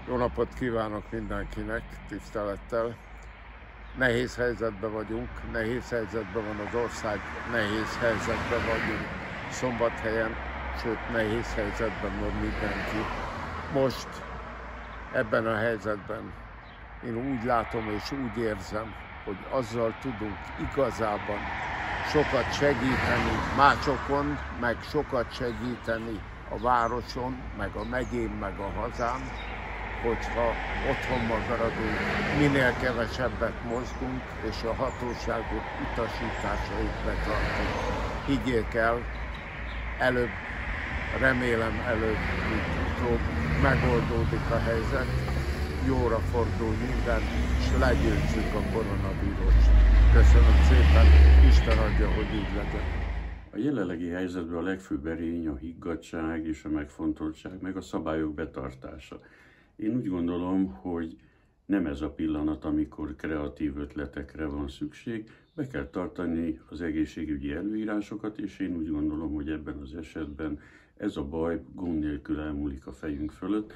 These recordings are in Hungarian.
Jó napot kívánok mindenkinek, tisztelettel. Nehéz helyzetben vagyunk, nehéz helyzetben van az ország, nehéz helyzetben vagyunk Szombathelyen, sőt nehéz helyzetben van mindenki. Most ebben a helyzetben én úgy látom és úgy érzem, hogy azzal tudunk igazában sokat segíteni másokon, meg sokat segíteni a városon, meg a megyén, meg a hazán, hogyha otthon maradunk, minél kevesebbet mozgunk, és a hatóságok utasításait betartjuk. Higgyék el, előbb, remélem előbb, mint utóbb megoldódik a helyzet, jóra fordul minden, és legyőzzük a koronavírust. Köszönöm szépen, Isten adja, hogy így legyen. A jelenlegi helyzetben a legfőbb erény a higgadtság és a megfontoltság, meg a szabályok betartása. Én úgy gondolom, hogy nem ez a pillanat, amikor kreatív ötletekre van szükség, be kell tartani az egészségügyi előírásokat, és én úgy gondolom, hogy ebben az esetben ez a baj gond nélkül elmúlik a fejünk fölött.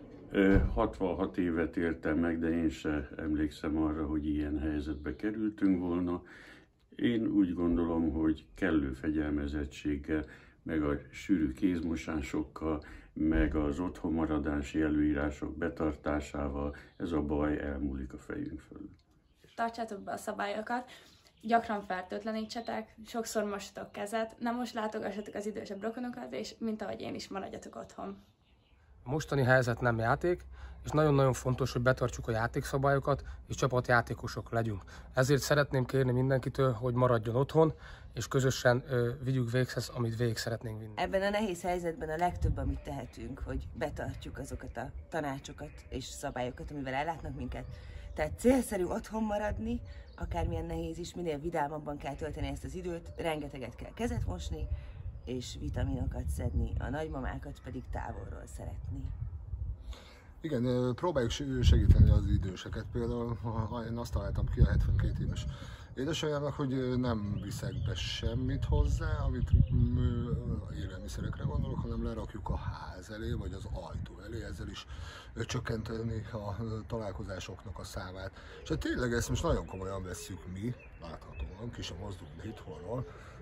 66 évet éltem meg, de én se emlékszem arra, hogy ilyen helyzetbe kerültünk volna. Én úgy gondolom, hogy kellő fegyelmezettséggel, meg a sűrű kézmosásokkal, meg az otthonmaradási előírások betartásával ez a baj elmúlik a fejünk fölött. Tartsátok be a szabályokat, gyakran fertőtlenítsetek, sokszor mosatok kezet, nem most látogassatok az idősebb rokonokat, és mint ahogy én is, maradjatok otthon. A mostani helyzet nem játék, és nagyon-nagyon fontos, hogy betartsuk a játékszabályokat, és csapatjátékosok legyünk. Ezért szeretném kérni mindenkitől, hogy maradjon otthon, és közösen vigyük véghez, amit végig szeretnénk vinni. Ebben a nehéz helyzetben a legtöbb, amit tehetünk, hogy betartjuk azokat a tanácsokat és szabályokat, amivel ellátnak minket. Tehát célszerű otthon maradni, akármilyen nehéz is, minél vidámabban kell tölteni ezt az időt, rengeteget kell kezet mosni, és vitaminokat szedni, a nagymamákat pedig távolról szeretni. Igen, próbáljuk segíteni az időseket. Például én azt találtam ki a 72 éves édesanyámnak, hogy nem viszek be semmit hozzá, amit élelmiszerekre gondolok, hanem lerakjuk a ház elé, vagy az ajtó elé, ezzel is csökkenteni a találkozásoknak a számát. És hát tényleg ezt most nagyon komolyan vesszük mi, láthatóan, ki sem mozdulunk itthonról,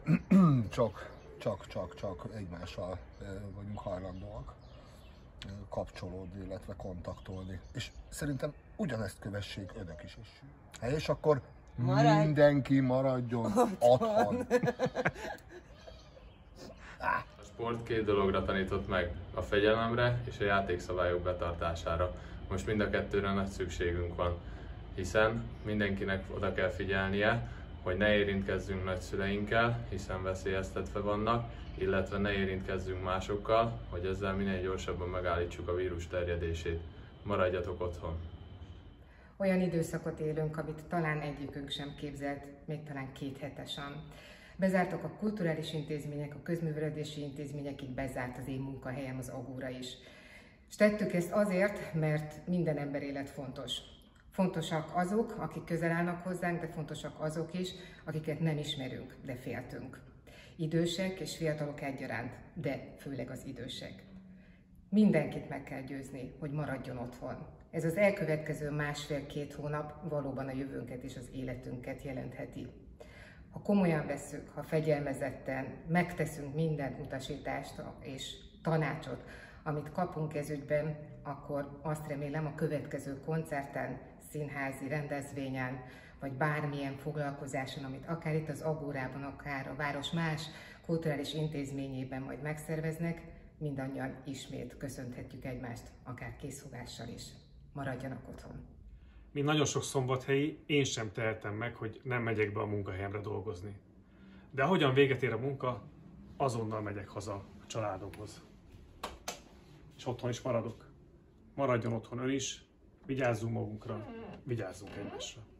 csak egymással vagyunk hajlandóak kapcsolódni, illetve kontaktolni. És szerintem ugyanezt kövessék önök is. És akkor mindenki maradjon otthon. A sport két dologra tanított meg, a fegyelemre és a játékszabályok betartására. Most mind a kettőre nagy szükségünk van, hiszen mindenkinek oda kell figyelnie, hogy ne érintkezzünk nagyszüleinkkel, hiszen veszélyeztetve vannak, illetve ne érintkezzünk másokkal, hogy ezzel minél gyorsabban megállítsuk a vírus terjedését. Maradjatok otthon! Olyan időszakot élünk, amit talán egyikünk sem képzelt, még talán 2 hetesen. Bezártak a kulturális intézmények, a közművelődési intézmények, így bezárt az én munkahelyem, az Agóra is. És tettük ezt azért, mert minden ember élet fontos. Fontosak azok, akik közel állnak hozzánk, de fontosak azok is, akiket nem ismerünk, de féltünk. Idősek és fiatalok egyaránt, de főleg az idősek. Mindenkit meg kell győzni, hogy maradjon otthon. Ez az elkövetkező 1,5-2 hónap valóban a jövőnket és az életünket jelentheti. Ha komolyan vesszük, ha fegyelmezetten megteszünk minden utasítást és tanácsot, amit kapunk ez ügyben, akkor azt remélem a következő koncerten, színházi rendezvényen, vagy bármilyen foglalkozáson, amit akár itt az Agórában, akár a város más kulturális intézményében majd megszerveznek, mindannyian ismét köszönhetjük egymást, akár készfogással is. Maradjanak otthon! Mint nagyon sok szombathelyi, én sem tehetem meg, hogy nem megyek be a munkahelyemre dolgozni. De ahogyan véget ér a munka, azonnal megyek haza a családomhoz. És otthon is maradok. Maradjon otthon ön is, vigyázzunk magunkra, vigyázzunk egymásra.